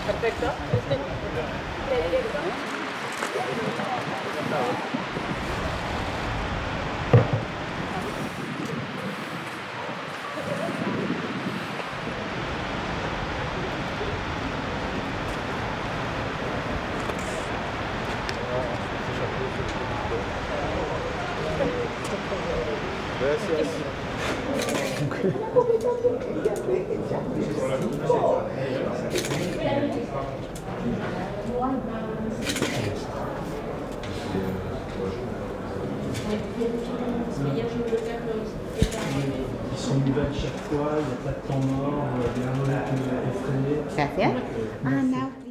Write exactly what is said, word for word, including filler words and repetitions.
Perfecto. ¿La dirección? Gracias. Ils sont nouvelles chaque fois, il n'y a pas de temps mort, il y a un molécule effréné. Gracias. Ah, no.